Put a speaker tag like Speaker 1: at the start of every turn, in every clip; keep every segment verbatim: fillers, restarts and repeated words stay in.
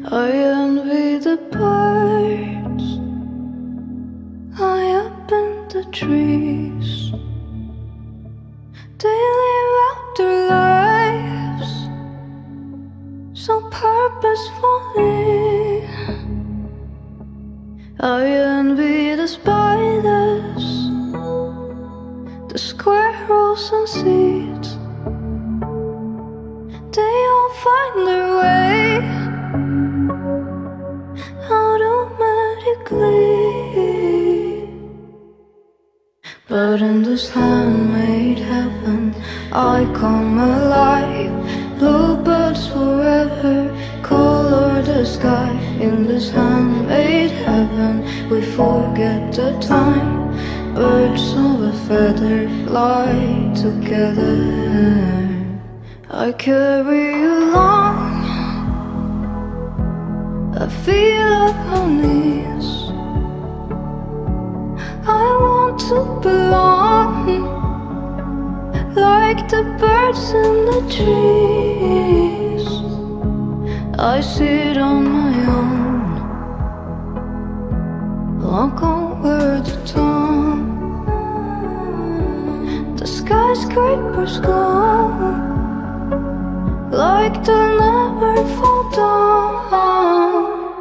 Speaker 1: I envy the birds high up in the trees. They live out their lives so purposefully. I envy the spiders, the squirrels and seeds. They all find their way automatically. But in this handmade heaven I come alive. Bluebirds forever color the sky. In this handmade heaven we forget the time. Birds of a feather fly together. I carry along a feel of unease. I want to belong like the birds in the trees. I sit on my own, walk over the town. The skyscrapers glow like they'll never fall down.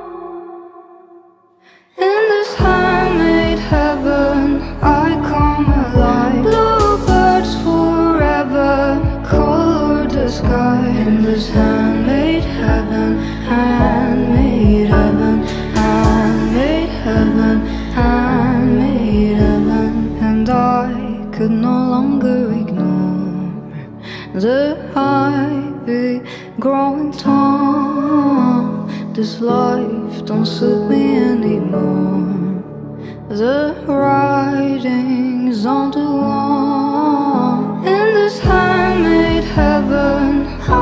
Speaker 1: In this handmade heaven I come alive. Bluebirds forever color the sky. In this handmade heaven, handmade heaven, handmade heaven, handmade heaven. And I could no longer ignore the ivy growing tall. This life don't suit me anymore. The writing's on the wall. In this handmade heaven